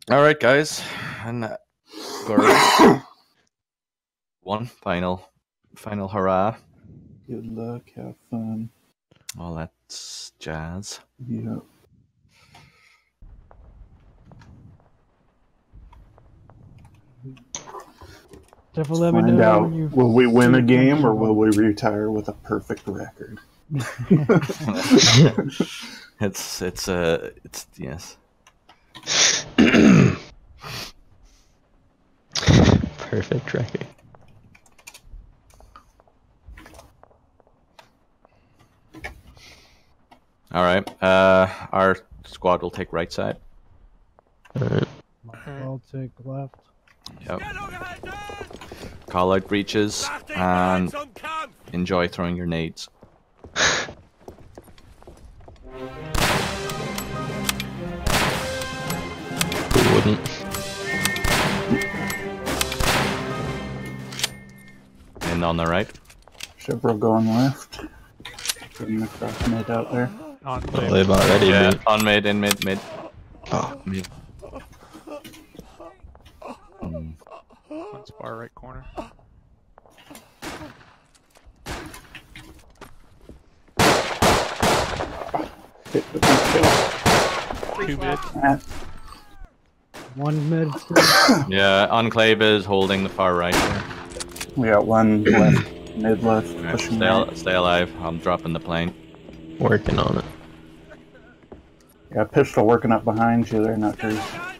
All right, guys, and one final hurrah! Good luck, have fun. All that's jazz. Yeah. Find out, will we win a game or will we retire with a perfect record? It's yes. Perfect record. All right. Our squad will take right side. All right. I'll take left. Yep. Call out breaches and enjoy throwing your nades. Who wouldn't? And on the right. Chevrolet going left. Getting the cross mid out there. They've already been. On mid, in mid. Oh. Mid. One's far right corner. Hit the kill. 2 mid. One mid. Yeah, Enclave is holding the far right here. We got one left, mid left. Right, stay alive. I'm dropping the plane. Working on it. Yeah, pistol working up behind you there, Nutters.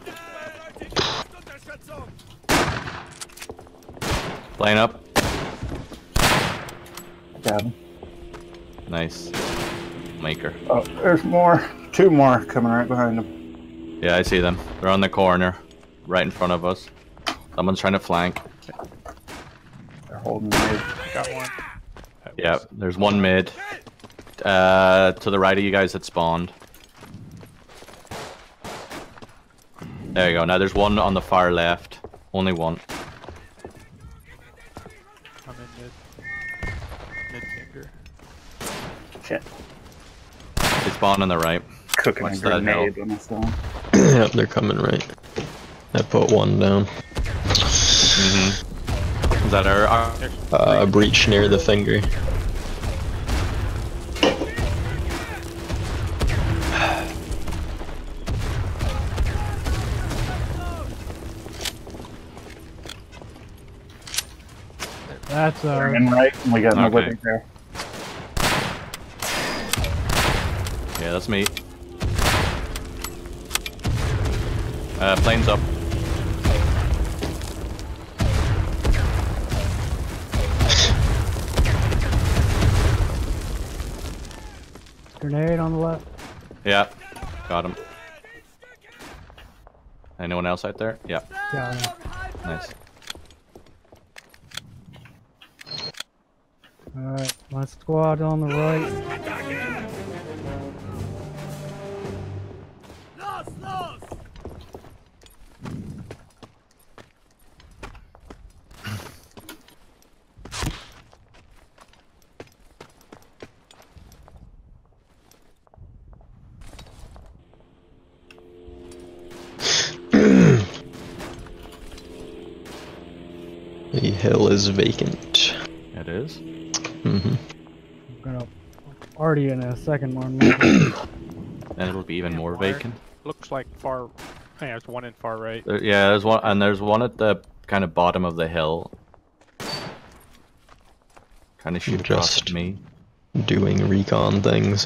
Plane up. Got him. Nice. Maker. Oh, there's more. 2 more coming right behind him. Yeah, I see them. They're on the corner, right in front of us. Someone's trying to flank. They're holding mid. Got one. Yeah, there's one mid. To the right of you guys that spawned. There you go. Now there's one on the far left. Only one. I'm in mid. Mid finger. Shit. They spawn on the right. Cooking What's a grenade on the phone. Yep, they're coming right. I put one down. Mm-hmm. Is that a breach near the finger. That's in right, and we got nobody there. Yeah, that's me. Plane's up. Grenade on the left. Yeah, got him. Anyone else out there? Yeah. Got him. Nice. Alright, my squad on the right. The hill is vacant. It is? Mm-hmm. I'm gonna already in a second one. And it'll be even more vacant. Looks like far. Yeah, there's one in far right. Yeah, there's one, and there's one at the kind of bottom of the hill. Kind of shoot across at me. Doing recon things.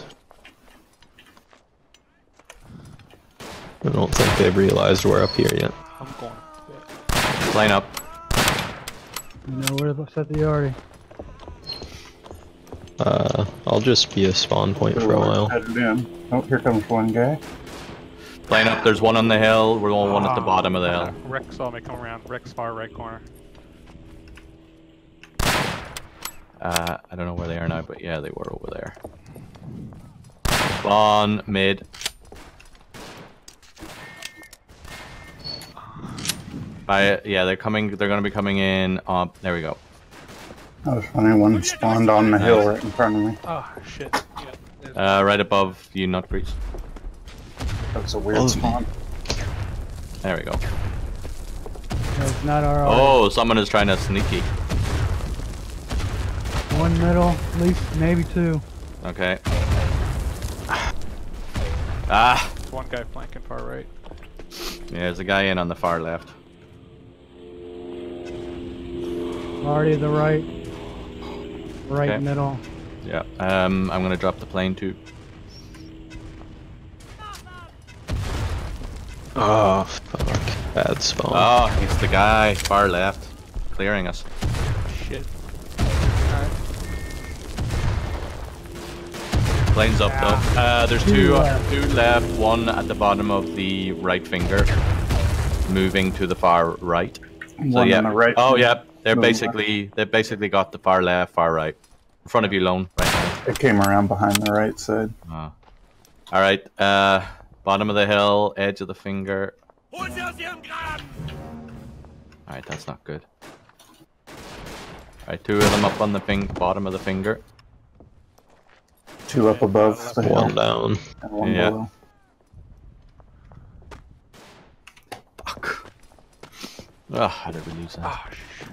I don't think they've realized we're up here yet. I'm going. Plane up. You know where to set the arty. I'll just be a spawn point for a while. Headed in. Oh, here comes one guy. Plane up, there's one on the hill, we're going one at the bottom of the hill. Rick saw me come around. Rick's far right corner. I don't know where they are now, but yeah, they were over there. Spawn, mid. Yeah, they're gonna be coming in, there we go. That was funny, one spawned on the hill right in front of me. Oh, shit. Yeah, right above you, not breach. That's a weird spawn. There we go. It's not our arty. Oh, someone is trying to sneaky. One middle, at least maybe two. Okay. Ah! One guy flanking far right. Yeah, there's a guy in on the far left. Arty to the right. Right Okay. middle. Yeah. I'm gonna drop the plane too. Oh, fuck. Bad spawn. Oh, he's the guy far left, clearing us. Shit. Alright. Plane's up though. There's two left, one at the bottom of the right finger, moving to the far right. So One yeah. on the right. Oh yeah, they've Moving basically got the far left, far right, in front of you, Lone. Right now. It came around behind the right side. Oh. All right. Bottom of the hill, edge of the finger. All right, that's not good. All right, two of them up on the bottom of the finger. Two up above the hill. One down. And one Yeah. below. Fuck. Oh, how did we lose that? Oh, shit.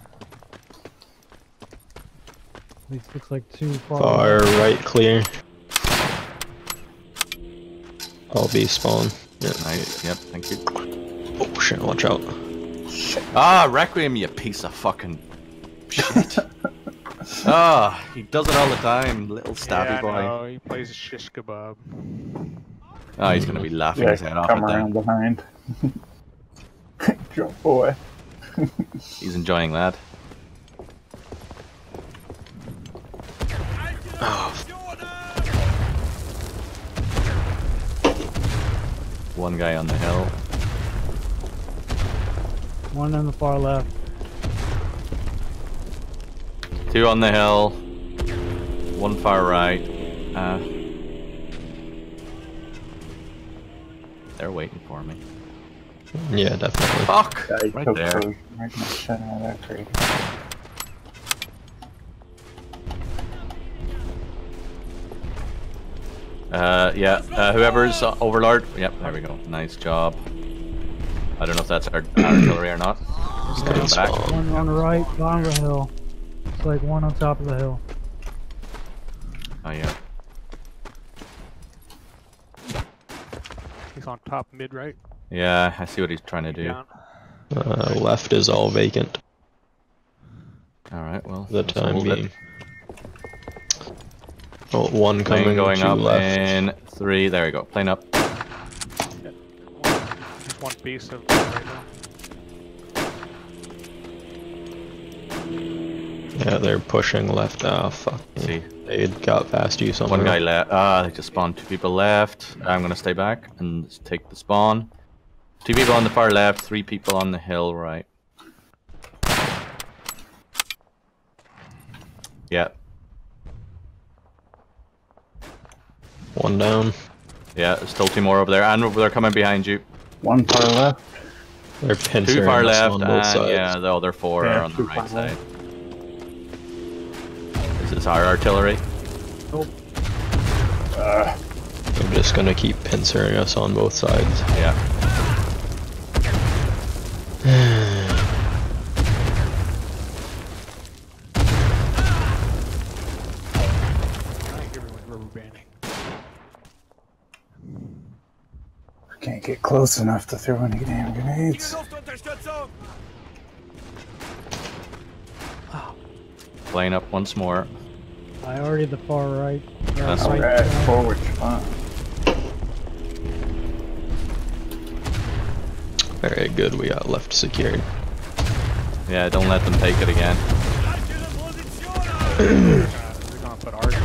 At least looks like two Far right clear. I'll be spawn. Yeah. Nice. Yep. Thank you. Oh shit, watch out. Ah, Requiem, you piece of fucking shit. Ah, he does it all the time, little stabby Yeah, I boy. know, he plays shish kebab. Oh, he's gonna be laughing Yeah, his head off come at around that. behind. Jump boy. He's enjoying that. One guy on the hill. One on the far left. Two on the hill. One far right. They're waiting for me. Yeah, definitely. Fuck! Yeah, he Right took there. those right in the center of that crate. Yeah, whoever's Overlord. Yep, there we go. Nice job. I don't know if that's our artillery or not. Staying Good back. spawn. One on the right, bottom of the hill. It's like one on top of the hill. Oh yeah. He's on top mid right. Yeah, I see what he's trying to do. Down. Left is all vacant Alright, well. for the let's time hold it. being. Oh, one Plane coming, going two up left. in 3. There we go. Plane up. Just one base of right now. Yeah, they're pushing left. Ah, fuck. See. They got past you somewhere. One guy left. Ah, they just spawned 2 people left. I'm gonna stay back and take the spawn. 2 people on the far left, 3 people on the hill right. Yeah. One down. Yeah, there's still 2 more over there, and they're coming behind you. One far left. They're 2 pincering far us left, on and both sides. yeah, the other 4 Yeah, are on the 2 right far side. left. Is this our artillery? They're just gonna keep pincering us on both sides. Yeah. I think everyone's rubber banding. Can't get close enough to throw any damn grenades. Plane up once more. I already the far right. That's right Alright, side. forward spot. Alright, good, we got left secured. Yeah, don't let them take it again. They're gonna put Arty on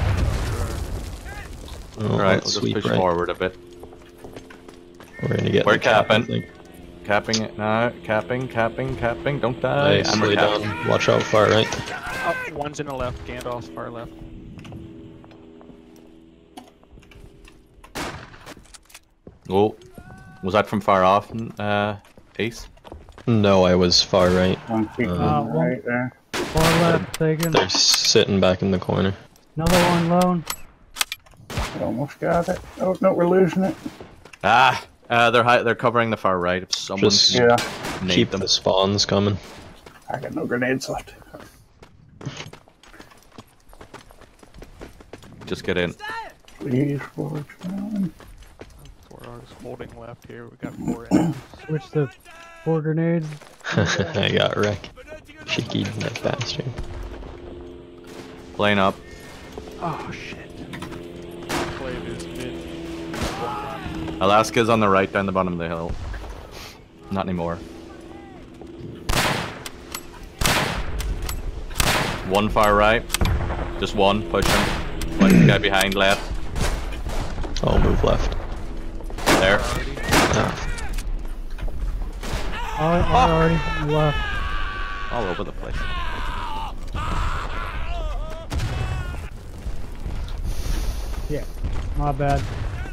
Oh, Alright, let's let's sweep push right. forward a bit. We're gonna get We're the cap, I capping. think. Capping it now. Capping. Don't die. And Nicely we're capping. done. Watch out far right. Oh, one's in the left, Gandalf's far left. Oh, was that from far off, Ace? No, I was far right. One peek on the one- right there. Far left taken. They're sitting back in the corner. Another one lone. Almost got it. Oh, no, we're losing it. Ah, They're covering the far right. If someone Just can nade keep them. the spawns coming. I got no grenades left. Just get in. Please, forward. We're just holding left here. We got 4 enemies. Switch to 4 grenades. I got wrecked. Cheeky that bastard. Plane up. Oh shit. Play this mid. Alaska's on the right down the bottom of the hill. Not anymore. One far right. Just one. Push him. One guy behind left. I'll move left. There. Ah, I already left. All over the place. Yeah, my bad.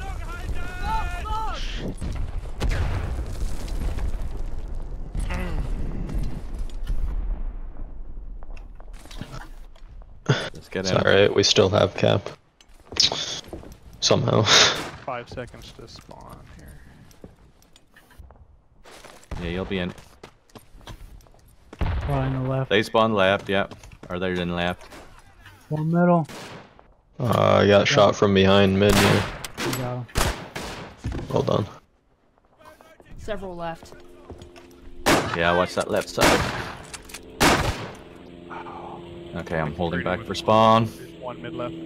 Just get it's in. alright, we still have cap. Somehow. 5 seconds to spawn here. Yeah, you'll be in. Probably in the left. They spawn left, yeah. Or they're in left. One middle. I got shot from behind mid here. You got him. Well done. Several left. Yeah, watch that left side. Okay, I'm holding back for spawn. There's 1 mid left.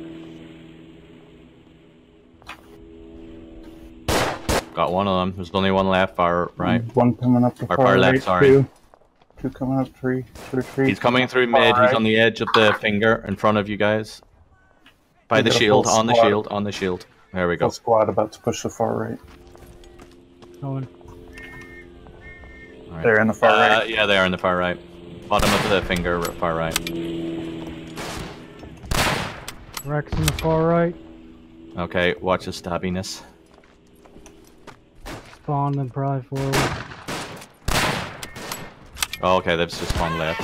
Got one of them. There's only one left, far right. One coming up the Or far far left, right, sorry. Two coming up, three. He's coming through mid. He's on the edge of the finger in front of you guys. By We the got a shield, full on the squad. shield, on the shield. There we Full go. squad about to push the far right. Going. Alright. They're in the far right. Yeah, they are in the far right. Bottom of the finger, far right. Rex in the far right. Okay, watch the stabbiness. Spawn then probably forward. Oh, okay, they've just spawned left.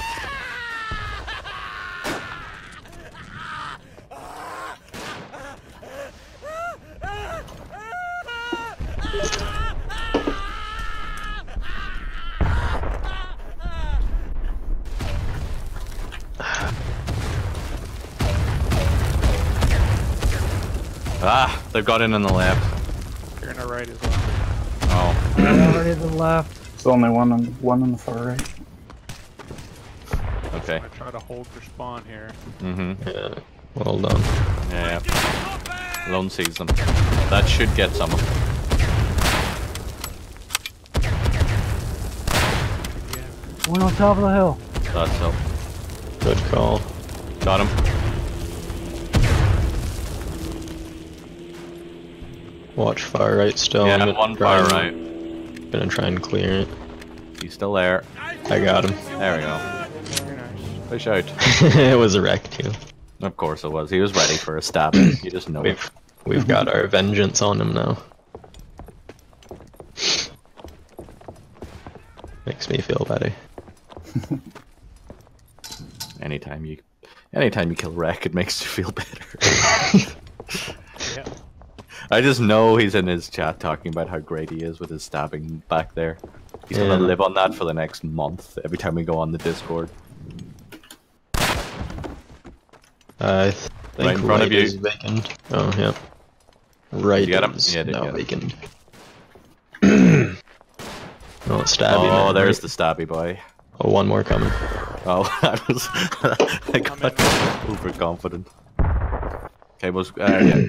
Ah, they've got in on the left. You're in the right as well. Oh, Already to the left. There's only one on the far right. okay. I try to hold for spawn here. Mm-hmm. Yeah, well done. Yeah. Lone sees them. That should get someone. One on top of the hill. Thought so. Good call. Got him. Watch far right still. Yeah, I'm gonna one try far and- right. Gonna try and clear it. He's still there. I got him. There we go. Very nice. Push out. It was a wreck too. Of course it was. He was ready for a stab. You just know it. We've got our vengeance on him now. Makes me feel better. Anytime you kill Wreck, it makes you feel better. Yeah. I just know he's in his chat talking about how great he is with his stabbing back there. He's gonna Yeah. live on that for the next month every time we go on the Discord. I think Right in front of you. is vacant. Oh, yeah. Right You got him? is Yeah, did now get him. vacant. Oh, it's stabby. Oh, now, there's right? the stabby boy. Oh, one more coming. Oh, I got overconfident. Okay, was yeah.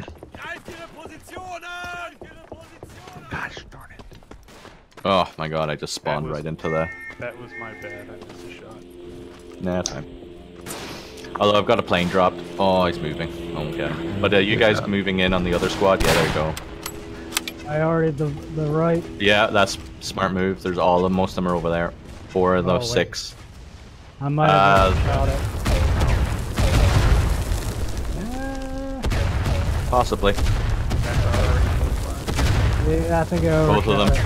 Gosh darn it. Oh my god, I just spawned was- right into the That was my bad. I missed a shot. nah time. Although I've got a plane dropped. Oh, he's moving. Okay. But you guys moving in on the other squad? Yeah, there you go. I already the right. Yeah, that's smart move. There's all of most of them are over there. 4 of the Oh, wait. 6. I might have Uh, shot it. Possibly. Yeah, I think I Both of overshot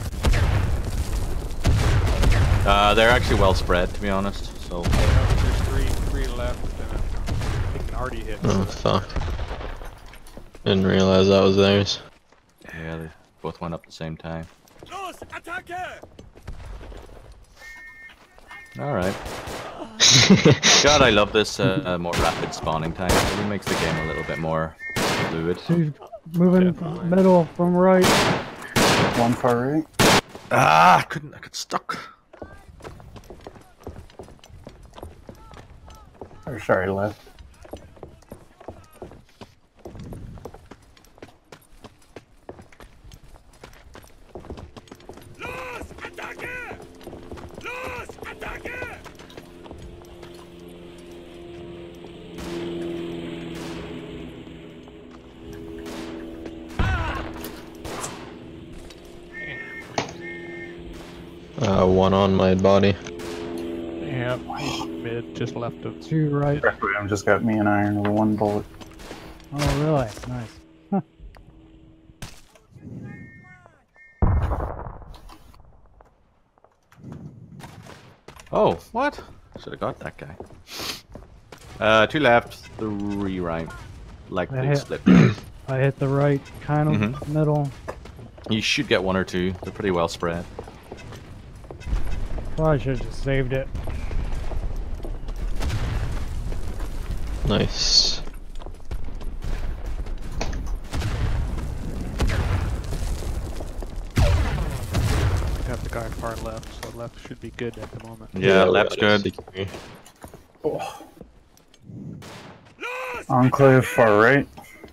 them. it. They're actually well spread, to be honest. So There's three left. And they can already hit. Oh, fuck. Didn't realize that was theirs. yeah, Both went up at the same time. Alright. God, I love this more rapid spawning time. It really makes the game a little bit more fluid. Two moving from middle from right. One far right. Ah, I got stuck. Or sorry, left. One on my body. Yeah, mid, just left of. Two right. Requiem just got me an iron with one bullet. Oh, really? Nice. Huh. Oh, what? Should have got that guy. 2 left, 3 right. Like they split. I hit the right, kind of middle. You should get 1 or 2. They're pretty well spread. Probably should have just saved it. Nice. Got the guy far left, so left should be good at the moment. Yeah, left's good. Oh. Enclave far right.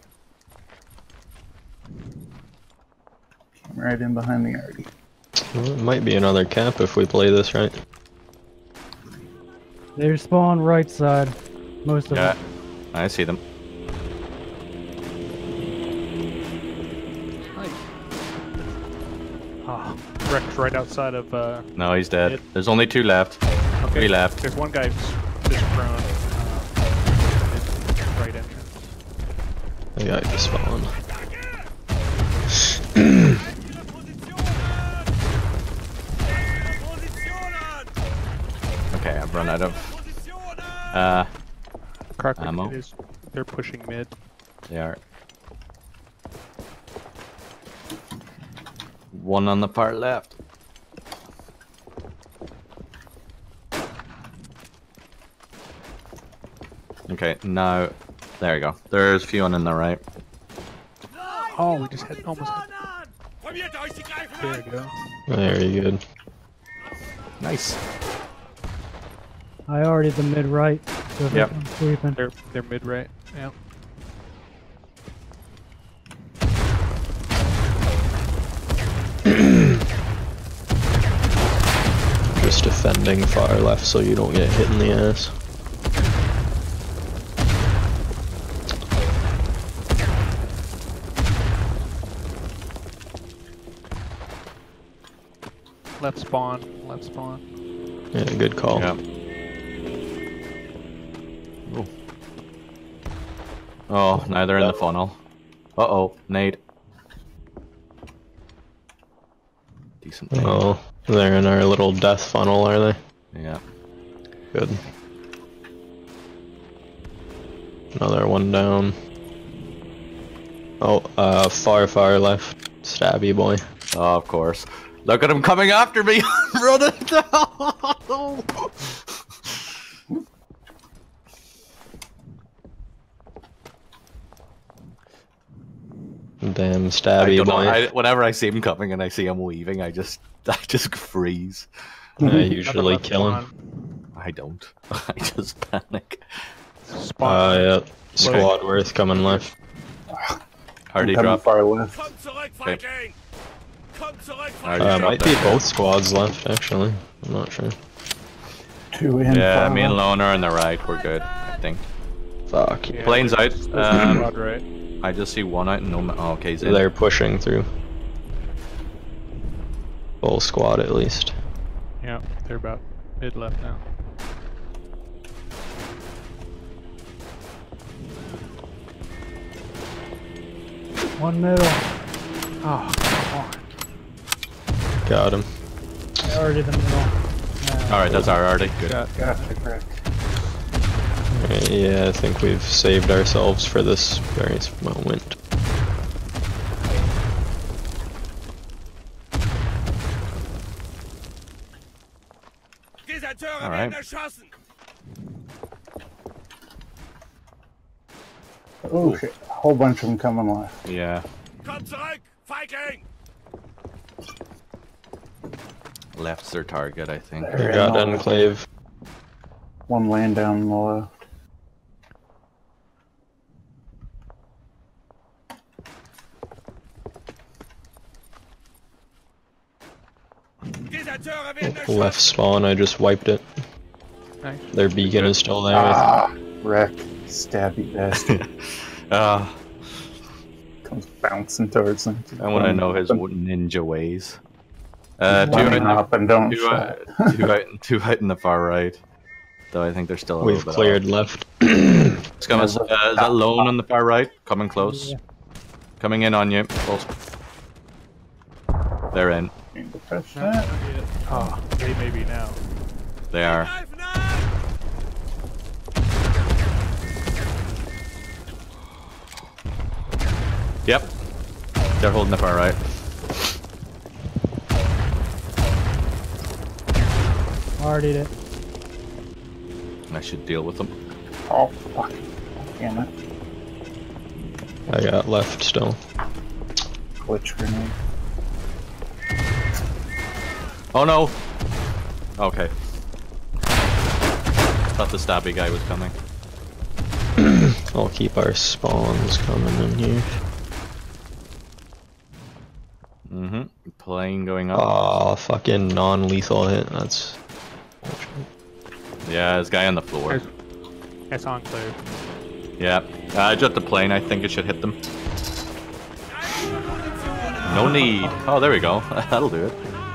Right in behind the Artie. Well, it might be another cap if we play this right. They spawn right side. Most of Yeah, them. I see them. Ah, Rex right outside of. No, he's dead. There's only 2 left. Okay. 3 left. There's one guy just prone. Right entrance. I got you spawn. Okay, I've run out of ammo. They're pushing mid. They are. 1 on the far left. Okay, now there you go. There's a few on the right. Oh, we just had almost. There we go. Very good. Nice. I already the mid right. So Yep. I'm sweeping. They're mid right. Yeah. Just defending far left so you don't get hit in the ass. Left spawn. Left spawn. Yeah, good call. Yeah. Ooh. Oh, now they're in the funnel. Uh-oh, nade. Decent. Oh, they're in our little death funnel, are they? Yeah. Good. Another one down. Oh, far left. Stabby boy. Oh, of course. Look at him coming after me! Running down! Damn stabby boy. Whenever I see him coming and I see him weaving, I just freeze. I usually kill him. I don't. I just panic. Spawn. Yeah. Squad worth coming left. Already Coming dropped. far left. Okay. Might be both squads left, actually. I'm not sure. 2 in. Yeah, far me and left. Lone are on the right. We're good, I think. Fuck. Yeah, Plane's out. there's a squad right. I just see 1 out and no. Oh, okay, he's in. They're pushing through. Full squad at least. Yeah, they're about mid left now. One middle. Oh, come on. Got him. I already the middle. Alright, that's our already. Good. Gotcha, correct. Right, yeah, I think we've saved ourselves for this very moment. All right. Oh shit! A whole bunch of them coming left. Yeah. Left's their target, I think. They got Enclave. One laying down on the left. Left spawn, I just wiped it. Nice. Their beacon is still there. Ah, wreck. Stabby bastard. Comes bouncing towards him. I want to know his ninja ways. Two up and don't two out in the far right. Though I think they're still a We've little bit cleared off. left. It's coming. Is that lone on the far right? Coming close. Yeah. Coming in on you. Close. They're in. Touch that. Oh, they may be now. They are. Yep. They're holding the far right. Already did. I should deal with them. Oh fuck! Damn it! I got left still. Glitch grenade. Oh no! Okay. Thought the stabby guy was coming. I'll keep our spawns coming in here. Mm-hmm. Plane going up. Oh, fucking non-lethal hit. That's... Yeah, there's a guy on the floor. That's Enclave. Yeah. Just the plane, I think it should hit them. No need. Oh, there we go. That'll do it.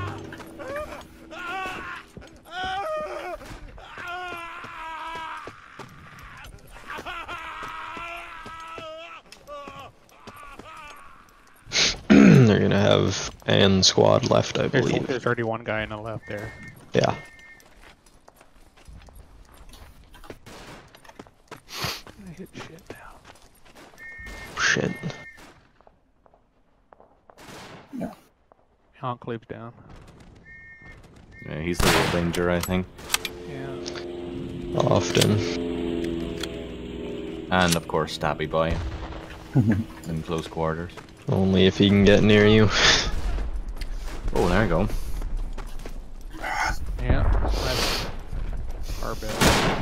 They're gonna have an squad left, I believe. There's already one guy on the left there. Yeah. I hit shit now. Shit. Enclave's down. Yeah, he's the real danger, I think. Yeah. Often. And of course, stabby boy. In close quarters. Only if he can get near you. Oh, there you go. Yeah. That's our bad.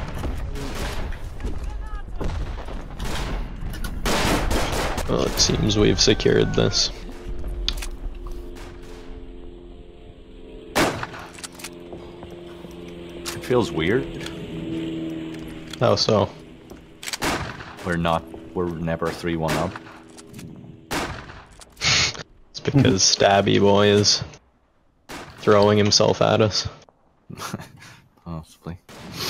Well, it seems we've secured this. It feels weird. How so? We're never 3-1 up. It's because Stabby Boy is throwing himself at us. Possibly.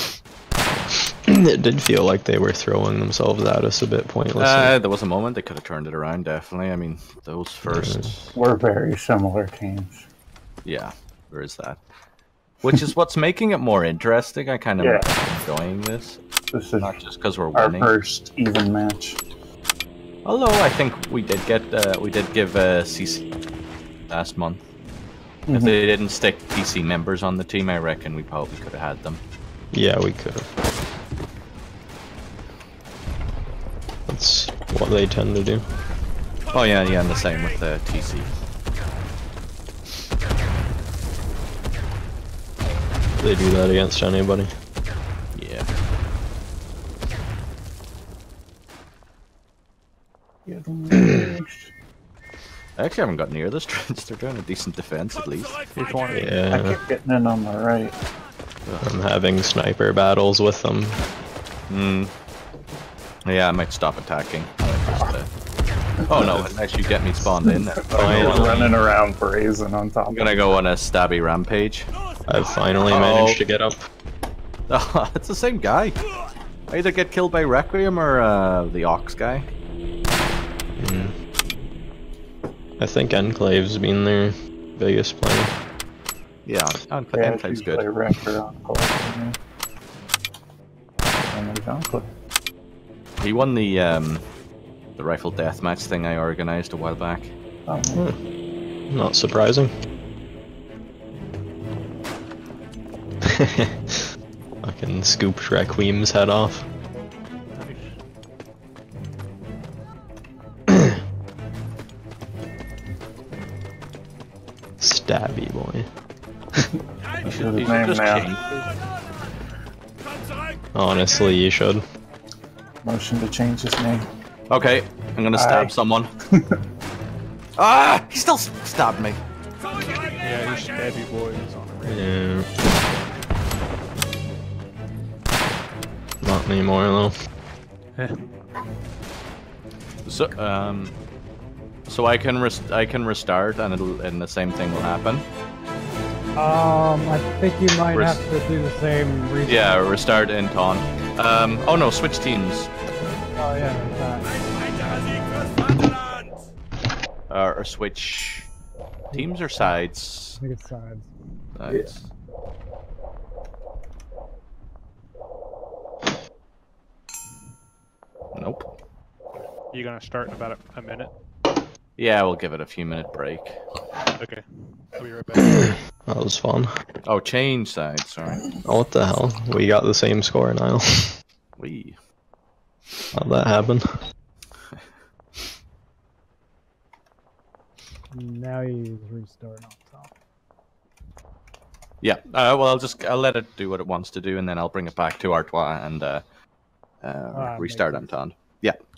It did feel like they were throwing themselves at us a bit pointlessly. There was a moment they could have turned it around, definitely. I mean, those first... We're very similar teams. Yeah, there is that. Which is what's making it more interesting. I kind of enjoying this. This is not just because we're our winning. first even match. Although I think we did give CC last month. If they didn't stick PC members on the team, I reckon we probably could have had them. Yeah, we could have. That's what they tend to do. Oh yeah, and the same with the TC. They do that against anybody. Yeah. I actually haven't got near this trench. They're doing a decent defense at least. Which one? I Yeah, keep getting in on the right. I'm having sniper battles with them. Hmm. Yeah, I might stop attacking. I might just, oh no, unless you get me spawned in. Running around brazen on top. I'm gonna go on a stabby rampage. I've finally managed to get up. Oh, it's the same guy. I either get killed by Requiem or the Ox guy. I think Enclave's been their biggest player. Yeah, Enclave's good. He won the rifle deathmatch thing I organized a while back. Oh, Not surprising. Fucking scoop Requiem's head off. Stabby boy. You should His name just now. change. Honestly, you should. Motion to change his name. Okay, I'm gonna stab Aye. someone. Ah! He still stabbed me. Yeah, he's stabby boy is on the radio. Yeah. Not anymore though. So I can restart and the same thing will happen. I think you might have to do the same restart. Yeah, restart in taunt. Oh no, switch teams. Oh yeah, Or switch teams or sides. I think it's sides. Sides. Nope. You gonna start in about a minute? Yeah, we'll give it a few minute break. Okay. I'll be right back. That was fun. Oh, change sides, sorry. Oh, what the hell? We got the same score, Niall. Wee. How'd that happen? Now you restart on top. Yeah, well, I'll let it do what it wants to do, and then I'll bring it back to Artois and restart makes sense. Anton. Yeah.